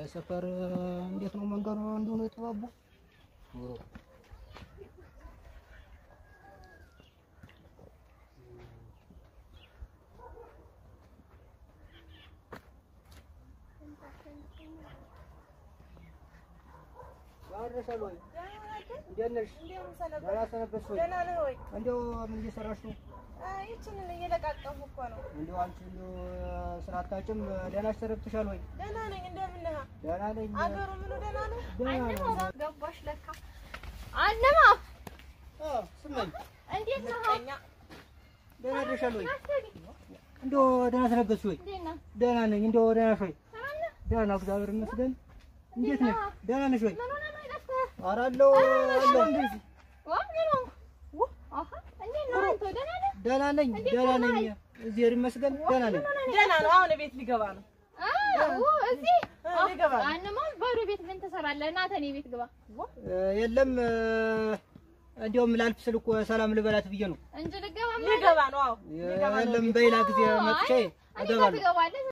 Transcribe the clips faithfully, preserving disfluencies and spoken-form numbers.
ሰፈር እንዴት ነው መንገዱ እንደሆነ ተባቡ አረሰሎይ እንደነሽ ያላሰነበስ ወይ ደህና ነህ ወይ እንደው ምን እየሰራሽ ነው? አይ እቺን እየለቃቀምኩ እኮ ነው። እንደው አንቺ እንደው ስራ አታጭም ደህና ተረብተሻል ወይ? ደህና ነኝ እንደምን ነህ? ደህና ነኝ። አገሩ ምኑ ደህና ነው? ደህና ነው። ገባሽ ለካ አለማ አ ስመኝ እንዴት ነህ? ደህና ደሻል ወይ? እንደው ደህና ተረበስሽ ወይ? ደህና ነኝ። እንደው ደህና ነሽ ወይ? ደህና እግዚአብሔር ይመስገን። እንዴት ነሽ? ደህና ነሽ ወይ? ኧረ አለሁ አለሁ እንደዚህ ደህና ነኝ ደህና ነኝ እግዚአብሔር ይመስገን ደህና ነኝ። ደህና ነው። አሁን ቤት ሊገባ ነው። አዎ እዚህ ሊገባ ነው። አንማል ባዶ ቤት ምን ትሰራለህ? እና ተኔ ቤት ግባ። የለም እንደውም ላልፍ ስል እኮ ሰላም ልበላት ብዬ ነው እንጂ ልገባ ማለት ሊገባ ነው። አዎ የለም በሌላ ጊዜ መጥቼ እገባለሁ።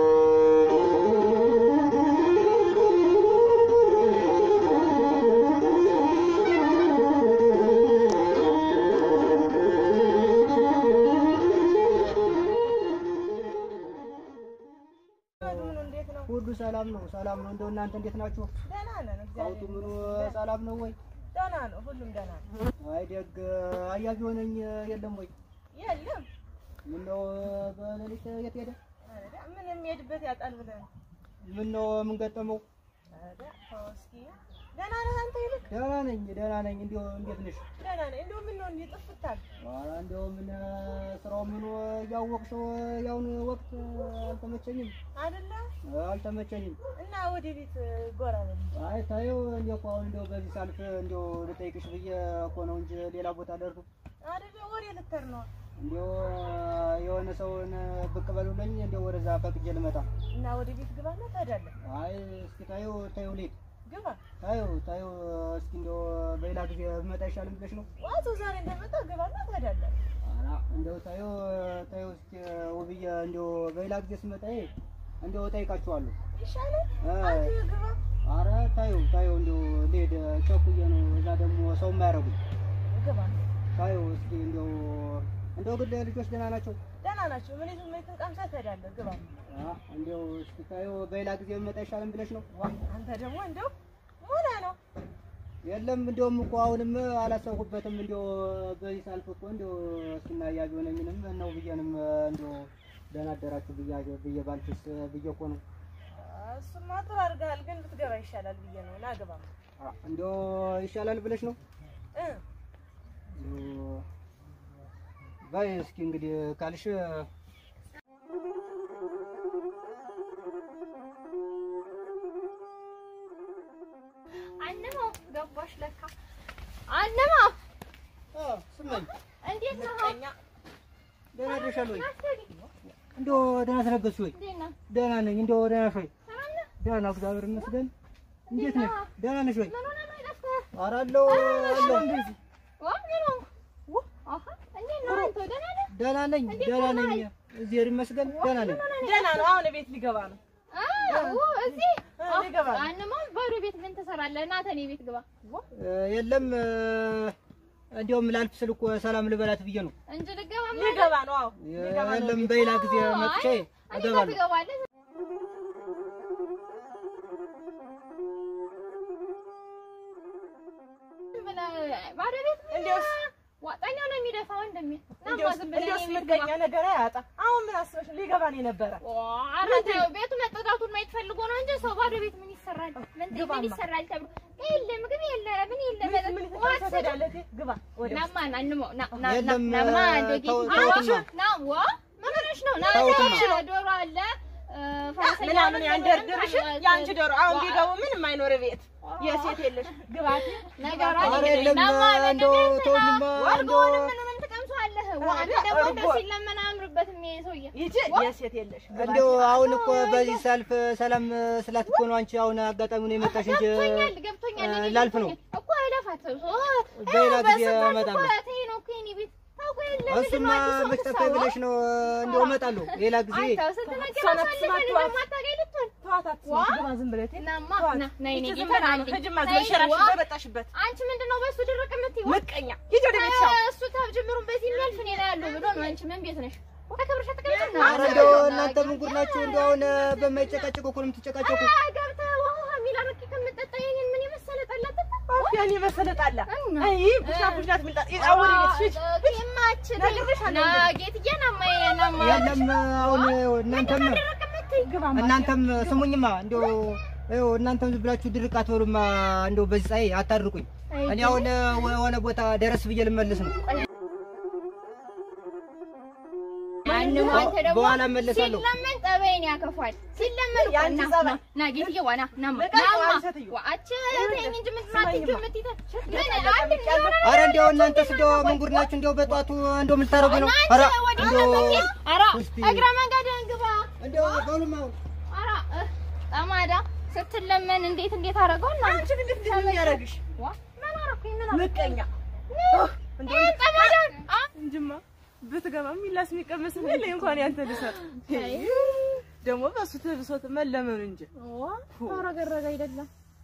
ሁሉ ሰላም ነው ሰላም ነው። እንደው እናንተ እንዴት ናችሁ? ደህና ነን እግዚአብሔር ምኑ ሰላም ነው ወይ? ደህና ነው ሁሉም ደህና ነው። አይ ደግ አያጅ ሆነኝ የለም ወይ? የለም ምን ነው በሌሊት የት ሄደ? ምን የሚሄድበት ያጣል ብለን ምን ነው ምን ገጠመው? አዳ ታውስኪ ደህና ነህ አንተ? ይልቅ ደህና ነኝ ደህና ነኝ። እንደው እንዴት ነሽ? ደህና ነኝ። እንደው ምን ነው እንዲጥፍታል? ኧረ እንደው ምን ስራው ምኑ ያወቅሽው ያውን ወቅት አልተመቸኝም አይደለ? አልተመቸኝም እና ወደ ቤት ጎራ በል። አይ ታየው እንደው እኮ አሁን እንደው በዚህ ሳልፍ እንደው ልጠይቅሽ ብዬ እኮ ነው እንጂ ሌላ ቦታ ደርኩ አይደለ? ወሬ ልተር ነው እንደው የሆነ ሰውን ብቅ በሉልኝ እንደው ወደዛ ፈቅጄ ልመጣ እና ወደ ቤት ግባና ታዳለህ። አይ እስኪ ታየው ታየው ልሂድ ግባ ታየው ታየው እስኪ እንደው በሌላ ጊዜ ብመጣ ይሻልም ብለሽ ነው? ዋቱ ዛሬ እንደመጣ ግባና ታዳለህ። ኧረ እንደው ታየው ታየው እስኪ ውብዬ እንደው በሌላ ጊዜ ስመጣ እንደው እጠይቃችኋለሁ ይሻላል። አንተ ግባ። ኧረ ታየው ታየው እንደው ልሂድ ቸኩዬ ነው እዛ ደግሞ ሰው የማያረጉኝ ግባ ታየው እስኪ እንደው እንደው ግን ልጆች ደህና ናቸው? ደህና ናቸው። ምን ይዙ ምን ተቀምሳ ታዳለህ። ግባ። አ እንደው እስኪ ታየው በሌላ ጊዜ ብመጣ ይሻልም ብለሽ ነው? አንተ ደግሞ እንደው ሞላ ነው። የለም እንደውም እኮ አሁንም አላሰብኩበትም። እንደው በዚህ ሳልፍ እኮ እንደው እስኪና ያጅ ሆነኝንም ነው ብዬንም እንደው ደህና አደራችሁ ብዬ ብዬ ባልኩስ ብዬ እኮ ነው። እሱማ ጥሩ አድርገሃል፣ ግን ብትገባ ይሻላል ብዬ ነው። ና ግባ። አ እንደው ይሻላል ብለሽ ነው? እ ባይ እስኪ እንግዲህ ካልሽ አንማ ገባሽ ለካ አንማ አ ስመኝ እንዴት ነህ? ደህና ደሻል ወይ? እንደው ደህና ተረበስሽ ወይ? ደህና ነኝ። እንደው ደህና ነሽ ወይ? ደህና እግዚአብሔር ይመስገን። እንዴት ነሽ? ደህና ነሽ ወይ? ኧረ አለሁ አለሁ እንደዚህ ደህና ነኝ ደህና ነኝ እግዚአብሔር ይመስገን ደህና ነኝ። ደህና ነው። አሁን ቤት ሊገባ ነው። አዎ እዚህ ሊገባ ነው። አንማል ባዶ ቤት ምን ትሰራለህ? እና ተኔ ቤት ግባ። የለም እንደውም ላልፍ ስል እኮ ሰላም ልበላት ብዬ ነው እንጂ ልገባ ማለት ሊገባ ነው። አዎ የለም በሌላ ጊዜ መጥቼ እገባለሁ። ባዶ ቤት እንደው ዋጣኛው ነው የሚደፋው እንደሚ እንደው እንደው ምርገኛ ነገር አያጣ። አሁን ምን አስበሽ ሊገባ ነው የነበረ? አረታው ቤቱ መጠጣቱን ማየት ፈልጎ ነው እንጂ ሰው ባዶ ቤት ምን ይሰራል? ምን ምን ይሰራል ተብሎ የለ ምግብ የለ ምን የለ ምን ተሰዳለህ? ግባ ወደ ናማን አንሞ ና ና ናማ እንደጊ ና ዋ ምንሽ ነው ና ዶሮ አለ ምናምን ያንደርድርሽ ያንቺ ዶሮ አሁን ቢገቡ ምንም አይኖር ቤት የሴት የለሽ ግባት ነገር አይደለም። ናማ እንደው ተውኝማ እንደው ምን ምን ተቀምሷለህ? ዋንተ ደግሞ ደስ ይለምን አምርበትም የሰውዬ ይጂ የሴት የለሽ እንደው አሁን እኮ በዚህ ሰልፍ ሰላም ስላት እኮ ነው አንቺ አሁን አጋጣሚ ነው የመጣሽ እንጂ ገብቶኛል ገብቶኛል ላልፍ ነው እኮ አይለፋት በሌላ ጊዜ እመጣለሁ። ተይ ነው እኮ የእኔ ቤት እሱማ መች ጠፋኝ ብለሽ ነው? እንደው እመጣለሁ ሌላ ጊዜ። ተዋታት ግባ ዝም ብለህ ናማ ና ነይ ነይ ይተናል ከጅማ ዘሽራሽ በበጣሽበት አንቺ ምንድነው በሱ ድርቅ የምትይው ምቀኛ ሂጂ ወደ ቤት ሻው እሱ ታብጀምሩን በዚህ የሚያልፍ እኔ ላይ ያለው ብሎ ነው አንቺ ምን ቤት ነሽ ተከብረሽ ተቀመጥና ኧረ እንደው እናንተ ምን ጉድ ናችሁ እንደው አሁን በማይጨቃጨቁ እኮ ነው የምትጨቃጨቁ ገብተህ ውሃ ሚላ ረቂ ከምትጠጣ ይሄን ምን የመሰለ ጠላ ጠጣ ያኔ መሰለ ጣላ አይ ቡሻ ቡሻት ምልጣ አወሪ ቤት ሽሽ ይማች ና ጌትዬ ናማ ናማ የለም አሁን እናንተም እናንተም ስሙኝማ እንደው ይኸው እናንተም ዝም ብላችሁ ድርቅ አትበሉማ እንደው በዚህ ፀሐይ አታድርቁኝ እኔ አሁን የሆነ ቦታ ደረስ ብዬ ልመለስ ነው አንተ ደግሞ በኋላ መለሳለሁ ሲለምን ጠበይን ያከፋል ሲለምን ያንቺ ጸባይ ና ጌትዬ ዋና ናማ ናማ ዋአች ተኝ እንጂ ምን ማትጁ ምትይተ ምን አንድ ኧረ እንደው እናንተስ እንደው ምን ጉድ ናችሁ እንደው በጧቱ እንደው ምን ታረጉ ነው ኧረ እንደው ኧረ እግረ መንገድህን ግባ እንደው በሉማ ኧረ ጠማዳ ስትለመን እንዴት እንዴት አደረገው እና አንቺ እንዴት እንደሚያረግሽ ዋ ምን አረኩኝ ምን ምቀኛ እንዴ ጠማዳ እንጂማ ብትገባም ይላስ የሚቀመስ ነው እንኳን ያንተ ልሰጥ ደግሞ በሱ ተብሶት መለመኑ እንጂ ዋ ታረገረገ አይደለም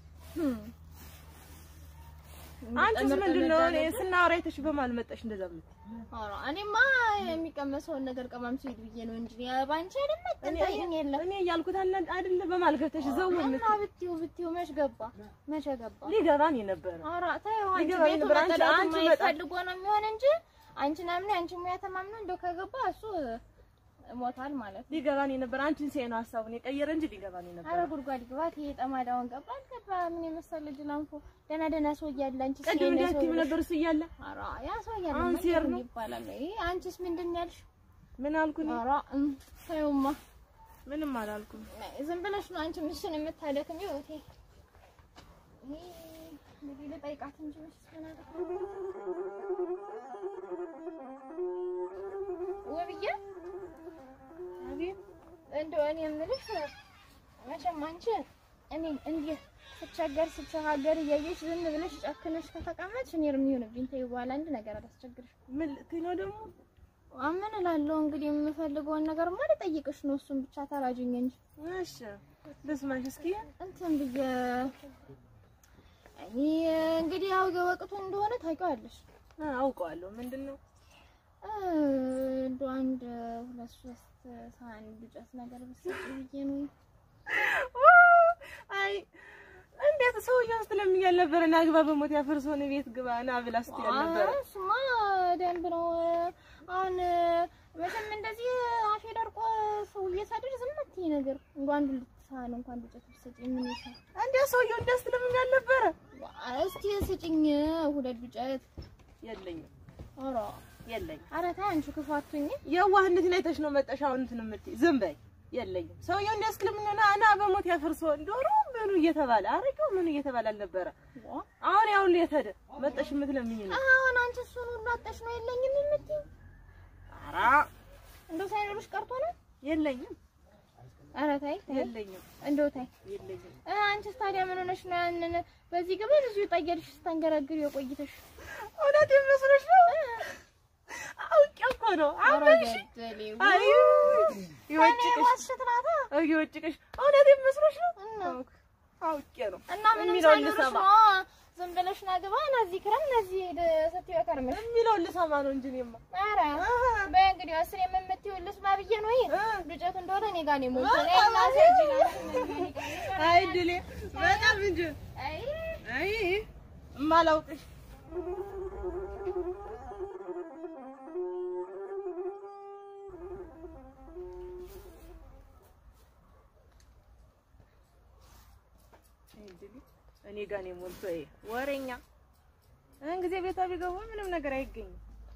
አንቺስ ምንድነው እኔ ስናወራ አይተሽ በማል መጣሽ እንደዛ ምን አራ እኔማ የሚቀመሰውን ነገር ቀማምሱ ይድ ብዬ ነው እንጂ ባንቺ አይደለም ተጠይኝ የለም እኔ ያልኩት አይደለ በማል ገብተሽ ዘው ምን እና ብትዩ ብትዩ መች ገባ መች ገባ ሊገባን የነበረ አራ ታየው አንቺ ቤቱ አንቺ ፈልጎ ነው የሚሆን እንጂ አንቺ ናምን አንቺ ሙያ ተማምነው እንደው ከገባ እሱ ሞታል ማለት ሊገባን የነበረ አንቺን ሲያይ ነው ሐሳቡን የቀየረ እንጂ ሊገባን የነበረ አረ ጉድጓድ ግባት ይሄ ጠማዳውን ገባ አልገባ ምን የመሰለ ጅላንፎ ደና ደና ሰው ያለ አንቺ ሲያይ ነው እንደዚህ ነበር እሱ እያለ አራ ያ ሰው ያለ አንሲር ነው ይባላል ይሄ አንቺስ ምንድን ያልሽ ምን አልኩኝ አራ ታዩማ ምንም አላልኩም ዝም ብለሽ ነው አንቺ ምሽን የምታደክም ይወቴ ይሄ እንግዲህ ለጠይቃት እንጂ ምሽን ወብዬ አቤት እንደው እኔ የምልሽ መቼም አንቺ እኔ እንዴ ስትቸገር ስትቸጋገር እያየሽ ዝም ብለሽ ጨክነሽ ከተቀመጥሽ እኔ እርም ይሆንብኝ ተይ በኋላ አንድ ነገር አላስቸግርሽ ምን ልትይ ነው ደግሞ አምን እላለሁ እንግዲህ የምፈልገውን ነገር ማለት ጠይቅሽ ነው እሱን ብቻ ተራጅኝ እንጂ እሺ ልስማሽ እስኪ እንትን ብዬ እኔ እንግዲህ ያው ወቅቱ እንደሆነ ታውቂዋለሽ አውቀዋለሁ ምንድነው እንደው አንድ ሁለት ሶስት ሳህን ዱቄት ነገር ብትሰጪ ብዬ ነው አይ እንዴት ሰውዬው ስለሚያል ነበር እና ግባ በሞት ያፈርሶን ቤት ግባ ና ብላ ስትል ነበር እሱማ ደንብ ነው አሁን መቼም እንደዚህ አፌ ደርቆ ሰው እየሳደደ ዝም አትይ ነገር እንኳን ልትሳን እንኳን ዱቄት ብትሰጪ ምን ይሰራ እንዴ ሰውዬው እንደስ ስለሚያል ነበር እስቲ ስጪኝ ሁለት ዱቄት የለኝም ኧረ የለኝ ኧረ ታይ አንቺ ክፋቱኝ የዋህነትን አይተሽ ነው መጣሽ አሁን እንትን የምትይ ዝም በይ የለኝም ሰውዬው እንደስክልምና ና በሞት ያፈርሶ እንደሩ ምኑ እየተባለ አረቂው ምኑ እየተባለ አልነበረ አሁን ያው ለተደ መጣሽ የምትለምኝ ነው አሁን አንቺ እሱን ሁሉ አጣሽ ነው የለኝም የምትይ ኧረ እንደው ሳይኖርሽ ቀርቶ ነው የለኝም ኧረ ታይ የለኝም እንደው ታይ የለኝም አንቺስ ታዲያ ምን ሆነሽ ነው ያንን በዚህ ግብ እዚሁ ጠየልሽ ስታንገራግሪ የቆይተሽ እውነት ይመስልሽ ነው አውቄ እኮ ነው አውቄሽ አይ ይወጭቅሽ ዋሽትናታ አይ ይወጭቅሽ እውነት ይመስልሽ ነው አውቄ ነው እና ምን ልሰማ ዝም ብለሽ ናግባ ነዚህ ክረም ነዚህ ስትይ ከርመሽ የሚለውን ልሰማ ነው እንጂ እኔማ ኧረ በይ እንግዲህ አስር የምትይው ልስማ ብዬ ነው ይሄ ዱቄት እንደሆነ እኔ ጋር ነው ሞልቶ ነው እና ሰጂ አይ ድሌ በጣም እንጂ አይ አይ እማላውቅሽ እኔ ጋር ነው ሞልቶ ይሄ ወሬኛ እን ጊዜ ቤቷ ቢገቡ ምንም ነገር አይገኝም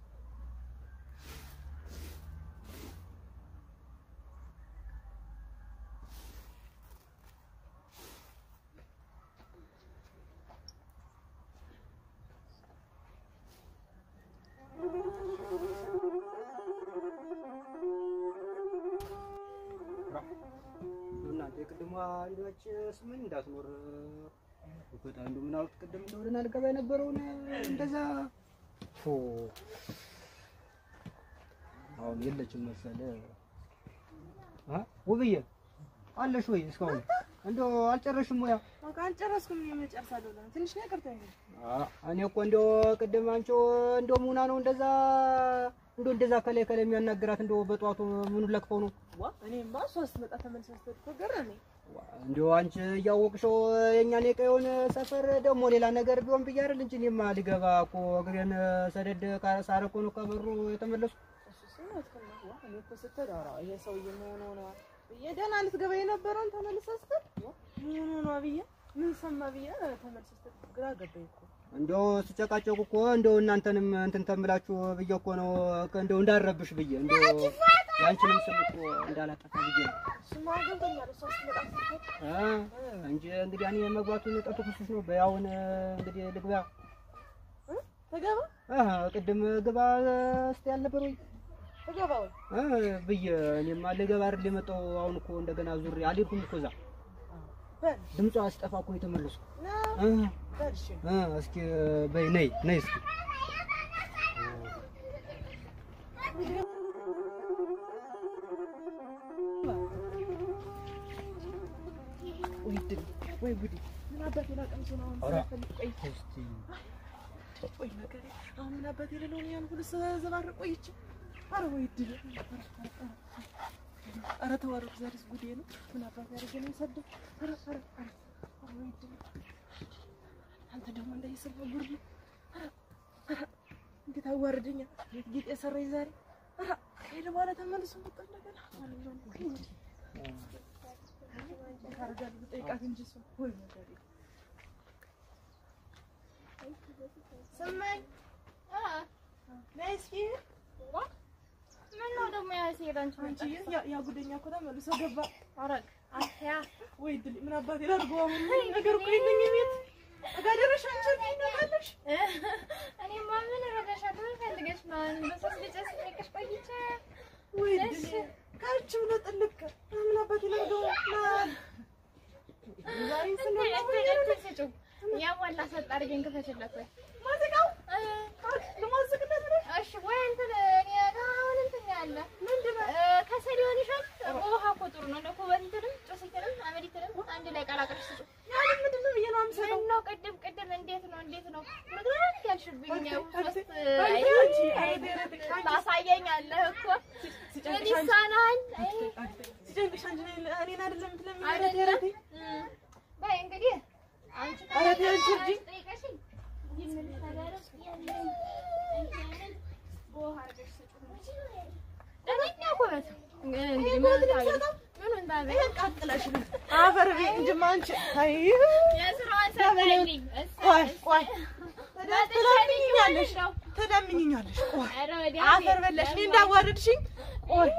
እና የቅድሟ አንዷች ስምን እንዳትኖር በጣም እንደው ምን አውጥ ቅድም እንደሆነ አልገባ የነበረውን እንደዛ ኦ አሁን የለችም መሰለ አ ውብዬ አለሽ ወይ እስካሁን እንደው አልጨረሽም ወይ? በቃ አልጨረስኩም እኔ መጨረሳለሁ ትንሽ ነው ቀርተኝ አዎ እኔ እኮ እንደው ቅድም አንቺው እንደው ሙና ነው እንደዛ እንደው እንደዛ ከላይ ከላይ የሚያናገራት እንደው በጧቱ ምኑ ለክፈው ነው ዋ እኔማ ሶስት መጣ ተመልሰህ ተገረመኝ እንደው አንቺ እያወቅሽው የኛን የቀየውን ሰፈር ደግሞ ሌላ ነገር ቢሆን ብዬ አይደል እንጂ እኔማ ልገባ እኮ እግሬን ሰደድ ሳረኮ ነው ከበሩ የተመለስኩ እሱ ነው ተከለዋ እኔ እኮ ስትዳራ ይሄ ሰውዬ ምን ሆነ ነው የደህና ልትገባ የነበረውን ተመልሰህ ስትል ምን ሆነ ነው ብዬ ምን ሰማ ብዬ ተመልሰህ ስትል ግራ ገባኝ እኮ እንደው ስጨቃጨቁ እኮ እንደው እናንተንም እንትን ተምላችሁ ብዬ እኮ ነው እንደው እንዳረብሽ ብዬ እንደው ያንቺንም ስም እኮ እንዳላጠፋ ብዬ ነው ስማ ገብቶኛል ሶስት መጣ አ እንጂ እንግዲህ እኔ መግባቱን ጠጥኩስሽ ነው በያውን እንግዲህ ልግባ ተገባ አሃ ቅድም ግባ እስቲ ያልነበር ወይ ተገባ ወይ አ ብዬ እኔማ ልገባ አይደል የመጣው አሁን እኮ እንደገና ዙሪ አልሄድኩም እኮ እዛ ድምጿ አስጠፋ እኮ የተመለስኩ አ እሺ አ እስኪ በይ ነይ ነይ እስኪ ወይ ጉዲ ምን አባቴ ላቀምሱ ነው አሁን ቆይ እስቲ ቆይ ነገር አሁን ምን አባቴ ለሎኝ ያን ሁሉ ዘባር ቆይቼ አረ ወይ ድል አረ ተዋረድ ዛሬስ ጉዴ ነው ምን አባቴ ያረገኝ ሰደ አረ አረ አረ ወይ ድል አንተ ደግሞ እንዳይሰፋ ጉርብ አረ እንዴት አዋርደኛ ጌጥ የሰራኝ ዛሬ አረ ከሄደ በኋላ ተመልሶ መጣ እንደገና ማለት ነው ካርጋል በጠይቃት እንጂ ሰው ወይ ነገር ሰማኝ አ ነስኪ ዋ ምን ነው ደግሞ ያ ሲራንች አንቺ ያ ያ ጉደኛ እኮ ተመልሶ ገባ አረግ አያ ወይ ድል ምን አባቴ ላድርገው አሁን ነገር እኮ የለኝ ቤት አጋደረሽ አንቺ ትይናለሽ እኔ ማምን ረጋሻለሁ ፈልገሽ ማን በሰስ ልጨስ ልከሽ ቆይቼ ወይ ድል ካርቹ ነው ጥልቅ ምን አባቴ ላድርገው ዛሬ ስለዚህ ያ ዋላ ሰጣርገን ከፈችለት ወይ ማዘጋው ለማዘግለት ነው እሺ ወይ አንተ እኔ አሁን እንትን ያለ ምንድነው ከሰሊሆን ይሻል ውሃ እኮ ጥሩ ነው ለኮ በእንትንም ጮስይተንም አመዲተንም አንድ ላይ ቀላቅለሽ ስጡ ያ ምንድነው ብዬ ነው አምሰለው ነው ቅድም ቅድም እንዴት ነው እንዴት ነው ምንድነው ያልሽብኝ ነው ሶስት ላሳየኝ አለ እኮ ሲጨንቅሻል ሲጨንቅሻል እኔን አይደለም ትለምኝ አይደለም በይ እንግዲህ አንቺ አረቴ አንቺ ጠይቀሽኝ ይምን ተባረስ ያለኝ እንትን ቦሃርሽ ስጡ ደህና ቆመት እንግዲህ ምን ታውቃለህ ምን እንዳለ ያቃጥላሽ አፈር ቤት እንጂ ማንቺ አይ የስራዋን ሰበልኝ ቆይ ቆይ ተደምኝኛለሽ ተደምኝኛለሽ ቆይ አፈር በለሽ እኔ እንዳዋረድሽኝ ቆይ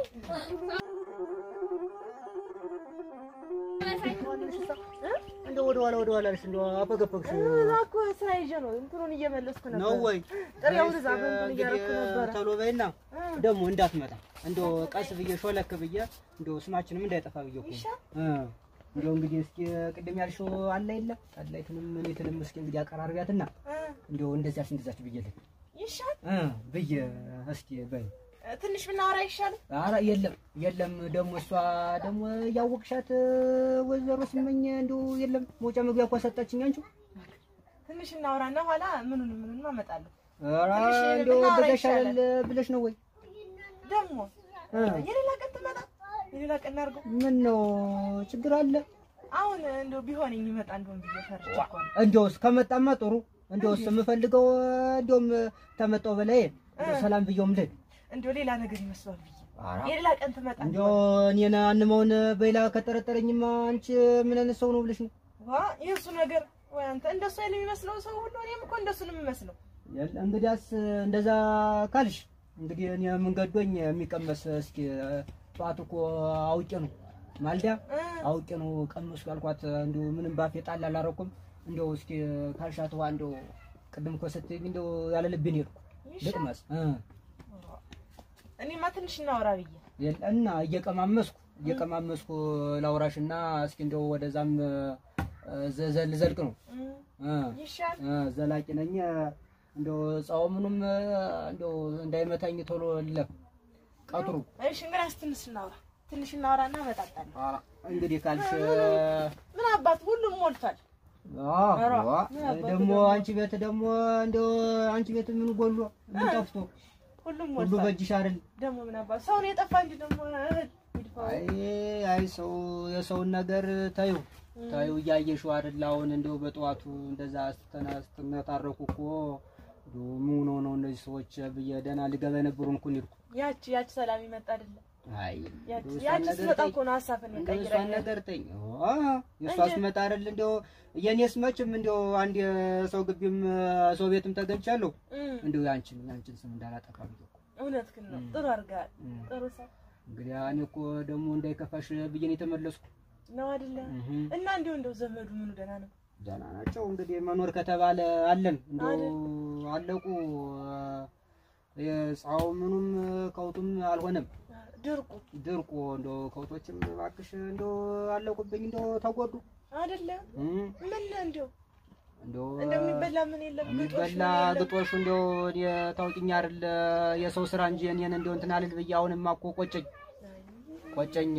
እንደው ወደ ኋላ ወደ ኋላ ልሽ እንደው አፈገፈግሽ እኮ ስራ ይዤ ነው እንትኑን እየመለስኩ ነበር ነው ወይ ጥሬውን እዛ በእንትን እያደረኩ ነበር ቶሎ በይና ደግሞ እንዳትመጣ እንደው ቀስ ብዬ ሾለክ ብዬ እንደው ስማችንም እንዳይጠፋ ብዬ እኮ እ እንደው እንግዲህ እስኪ ቅድም ያልሽው አለ የለ አላይቱንም እኔትንም እስኪ እንግዲህ አቀራርቢያትና እንደው እንደዚያሽ እንደዛች ብዬልኝ ይሻል እ ብዬ እስኪ በይ ትንሽ ብናወራ ይሻል ኧረ የለም የለም ደግሞ እሷ ደግሞ ያወቅሻት ወይዘሮ ስመኝ እንደው የለም መውጫ መግቢያ እኮ ሰጣችኝ አንቺ ትንሽ እናወራና ኋላ ምኑን ምኑን አመጣለሁ ኧረ እንደው በዛሻል ብለሽ ነው ወይ ደግሞ የሌላ ቀን ትመጣ የሌላ ቀን እናድርገው ምን ነው ችግር አለ አሁን እንደው ቢሆንኝ ይመጣ እንደውም ብዬ ፈርቼ እኮ ነው እንደውስ ከመጣማ ጥሩ እንደውስ የምፈልገው እንደውም ተመጣው በላይ ሰላም ብየውም ልል እንደው ሌላ ነገር ይመስላል ብዬ የሌላ ቀን ትመጣ እንደው እኔና አንመውን በሌላ ከጠረጠረኝማ አንቺ ምን አይነት ሰው ነው ብለሽ ነው ዋ የሱ ነገር ወይ አንተ እንደሱ አይደለም የሚመስለው ሰው ሁሉ እኔም እኮ እንደሱ ነው የሚመስለው እንግዲያስ እንደዛ ካልሽ እንግዲህ እኔ ምን ገዶኝ የሚቀመስ እስኪ ጧት እኮ አውቄ ነው ማልዳ አውቄ ነው ቀመስ ያልኳት እንደው ምንም ባፌ ጣል አላረኩም እንደው እስኪ ካልሻት ዋ እንደው ቅድም እኮ ስትይ እንደው ያለ ልቤን ሄድኩ ልቅመስ እ እኔማ ትንሽ እናወራ ብዬ እና እየቀማመስኩ እየቀማመስኩ ላውራሽና እስኪ እንደው ወደዛም ዘዘል ዘልቅ ነው እ ይሻል እ ዘላቂ ነኝ እንደው ጻውምኑም እንደው እንዳይመታኝ ቶሎ ለፍ ቀጥሩ እሺ እንግዲህ ትንሽ እናወራ ትንሽ እናወራና መጣጣን አ እንግዲህ ካልሽ ምን አባት ሁሉም ሞልቷል አዎ ደግሞ አንቺ ቤት ደግሞ እንደው አንቺ ቤት ምን ጎሎ ምን ጠፍቶ ሁሉም ሁሉ ሞልቷል በእጅሽ አይደል ደግሞ ምን አባት ሰው ነው የጠፋ እንጂ ደግሞ አይ አይ ሰው የሰውን ነገር ታዩ ታዩ እያየሽው አይደል አሁን እንደው በጠዋቱ እንደዛ አስተናስተናታረኩ እኮ ምን ሆኖ ነው እነዚህ ሰዎች ብዬ ደህና ልገባ ነበሩን እኮ ነው ያቺ ያቺ ሰላም ይመጣ አይደል አይ ያቺ ያቺ ስለጣ እኮ ነው ሐሳብን የቀየረኝ ነገር ተኝ አዎ የሷስ መጣ አይደል እንደው የኔስ መችም እንደው አንድ ሰው ግቢም ሰው ቤትም ተገኝቻለሁ እንደው ያንቺን ያንቺን ስም እንዳላጠፋ ነው እውነት ግን ነው ጥሩ አድርጋል ጥሩ ሰው እንግዲህ እኔ እኮ ደግሞ እንዳይከፋሽ ብዬ ነው የተመለስኩ ነው አይደለ እና እንደው እንደው ዘመዱ ምኑ ደህና ነው ደህና ናቸው እንግዲህ መኖር ከተባለ አለን እንደው አለቁ የጻው ምኑም ከውቱም አልሆነም ድርቁ ድርቁ እንደው ከውቶችም ባክሽ እንደው አለቁብኝ እንደው ተጎዱ አይደለ ምን እንደው እንደው እንደሚበላ ምን የለም የሚበላ ግጦሽ እንደው የታውቂኝ አይደል የሰው ስራ እንጂ እኔን እንደው እንትን አልል ብዬ አሁንማ እኮ ቆጨኝ ቆጨኝ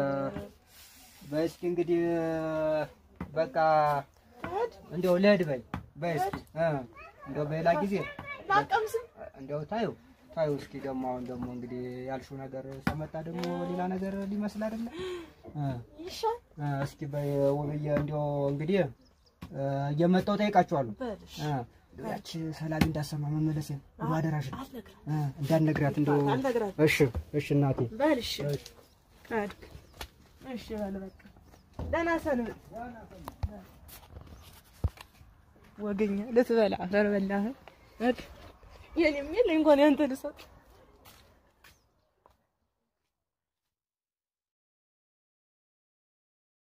በእስኪ እንግዲህ በቃ እንደው ለድ በይ በእስኪ እ እንደው በሌላ ጊዜ ላቀምስ እንደው ታዩ ታዩ እስኪ ደግሞ አሁን ደግሞ እንግዲህ ያልሽው ነገር ሰመጣ ደግሞ ሌላ ነገር ሊመስል አይደለ እ ይሻል እ እስኪ በይ ወብዬ እንደው እንግዲህ እየመጣሁ ጠይቃቸዋለሁ እ ያቺ ሰላም እንዳሰማ መመለስ ነው አደራሽ እ እንዳትነግራት እንደው እሺ እሺ እናቴ በል እሺ አድክ እሺ በል በቃ ደህና ሰንብት ወገኛ ልትበላ አፈር በላህ እድ የኔም የለ እንኳን ያንተ ልሰጥ